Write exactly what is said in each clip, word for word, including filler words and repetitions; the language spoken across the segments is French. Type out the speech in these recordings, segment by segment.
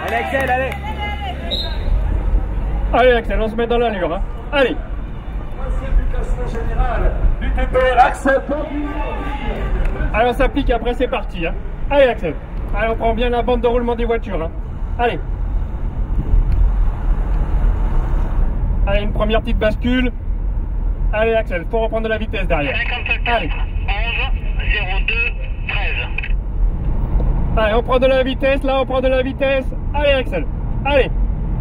Allez Axel, allez. Allez Axel, on se met dans l'allure. Hein. Allez. Classement général du T P R Axel. Allez, on s'applique, après c'est parti. Hein. Allez Axel. Allez, on prend bien la bande de roulement des voitures. Hein. Allez. Allez, une première petite bascule. Allez Axel, faut reprendre de la vitesse derrière. Allez. onze zéro deux treize. Allez, on prend de la vitesse, là on prend de la vitesse. Allez Axel, allez.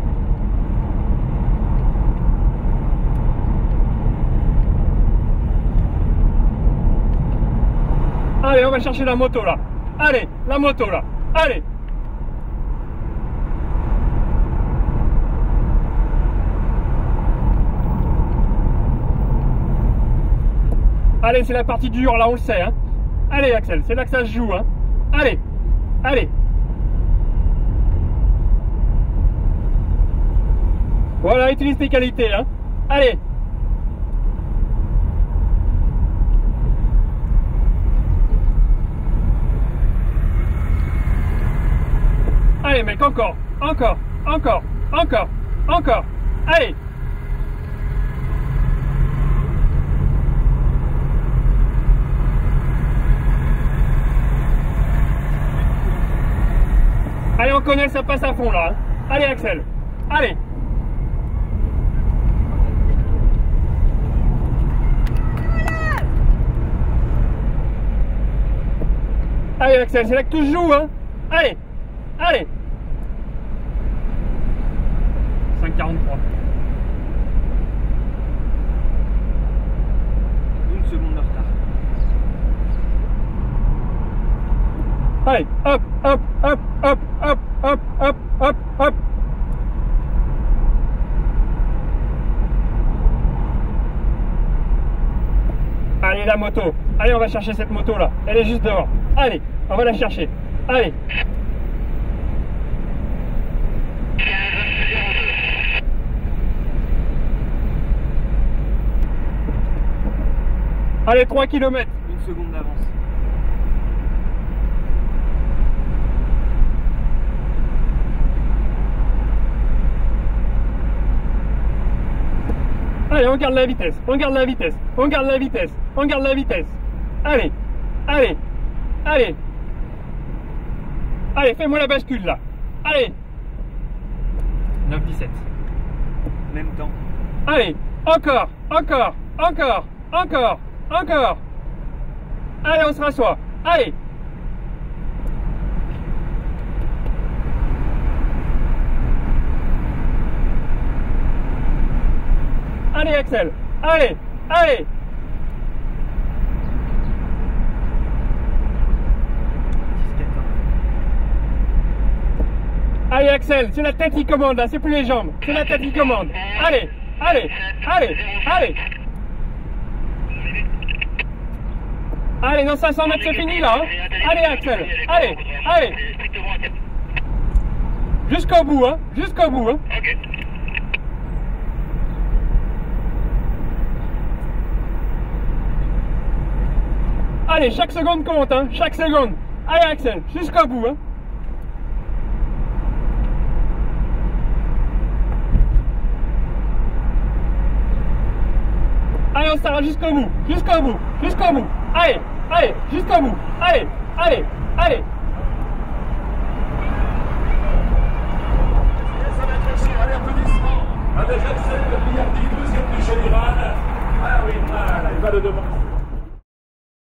Allez, on va chercher la moto là. Allez, la moto là. Allez. Allez, c'est la partie dure, là on le sait. Hein. Allez Axel, c'est là que ça se joue. Hein. Allez, allez. Voilà, utilise tes qualités. Hein. Allez. Allez mec, encore, encore, encore, encore, encore. Allez. Allez, on connaît, ça passe à fond là. Hein. Allez Axel, allez. Allez Axel, c'est là que tout se joue. Hein. Allez, allez. cinq quarante-trois. Une seconde de retard. Allez, hop, hop, hop, hop, hop, hop, hop, hop, hop. Allez, la moto. Allez, on va chercher cette moto là. Elle est juste dehors. Allez, on va la chercher. Allez. Allez, trois kilomètres. Une seconde d'avance. Allez, on garde la vitesse, on garde la vitesse, on garde la vitesse, on garde la vitesse. Allez, allez, allez. Allez, fais-moi la bascule là. Allez. neuf dix-sept. Même temps. Allez, encore, encore, encore, encore, encore. Allez, on se rassoit. Allez. Allez Axel, allez, allez. Allez Axel, c'est la tête qui commande là, c'est plus les jambes, c'est la tête qui commande. Allez, allez, allez, allez. Allez, dans cinq cents mètres c'est fini là. Hein. Allez Axel, allez, allez. Jusqu'au bout, hein, jusqu'au bout. Hein. Allez, chaque seconde compte, hein, chaque seconde. Allez Axel, jusqu'au bout. Hein. Allez, on s'arrête jusqu'au bout, jusqu'au bout, jusqu'au bout. Allez, allez, jusqu'au bout. Allez, allez, allez. Ça va être aussi, allez, applaudissements avec Axel, le milliardier, deuxième du général. Ah oui, voilà, il va le demander.